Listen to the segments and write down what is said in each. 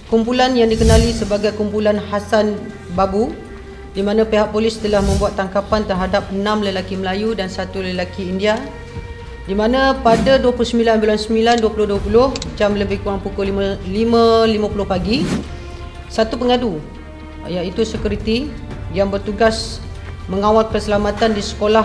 kumpulan yang dikenali sebagai kumpulan Hassan Babu, di mana pihak polis telah membuat tangkapan terhadap 6 lelaki Melayu dan 1 lelaki India, di mana pada 29 bulan 9 2020 jam lebih kurang pukul 5.50 pagi, satu pengadu iaitu security yang bertugas mengawal keselamatan di sekolah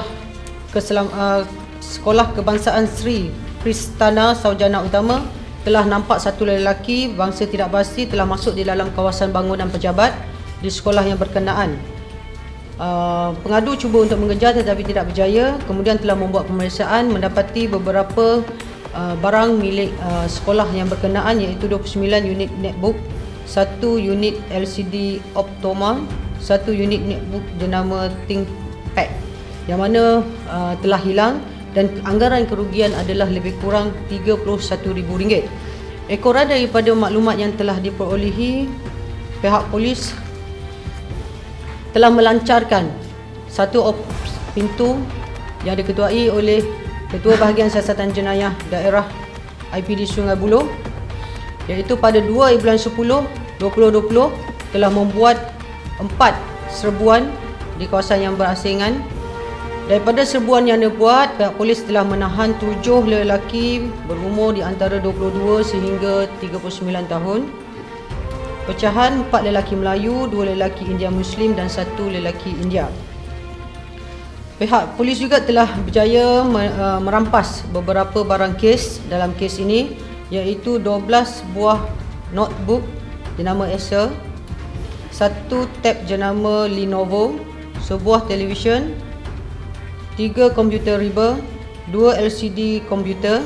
kebangsaan Sri Pristana Saujana Utama telah nampak satu lelaki bangsa tidak pasti telah masuk di dalam kawasan bangunan pejabat di sekolah yang berkenaan. Pengadu cuba untuk mengejar tetapi tidak berjaya, kemudian telah membuat pemeriksaan mendapati beberapa barang milik sekolah yang berkenaan, iaitu 29 unit netbook, 1 unit LCD Optoma, 1 unit netbook jenama ThinkPad yang mana telah hilang, dan anggaran kerugian adalah lebih kurang RM31,000. Ekoran daripada maklumat yang telah diperolehi, pihak polis telah melancarkan satu pintu yang diketuai oleh Ketua Bahagian Siasatan Jenayah Daerah IPD Sungai Buloh, iaitu pada 2 bulan 10 2020 telah membuat 4 serbuan di kawasan yang berasingan. Daripada serbuan yang dibuat, pihak polis telah menahan 7 lelaki berumur di antara 22 sehingga 39 tahun. Pecahan 4 lelaki Melayu, 2 lelaki India Muslim dan 1 lelaki India. Pihak polis juga telah berjaya merampas beberapa barang kes dalam kes ini, iaitu 12 buah notebook jenama Acer, 1 tab jenama Lenovo, sebuah televisyen, 3 komputer riba, 2 LCD komputer,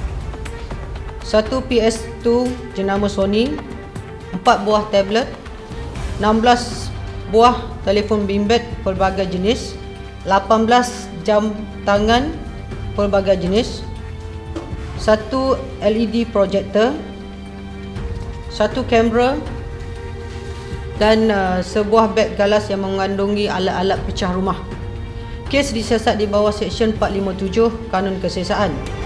1 PS2 jenama Sony, 4 buah tablet, 16 buah telefon bimbit pelbagai jenis, 18 jam tangan pelbagai jenis, 1 LED projector, 1 kamera dan sebuah beg galas yang mengandungi alat-alat pecah rumah. Kes disiasat di bawah Seksyen 457 Kanun Kesiasaan.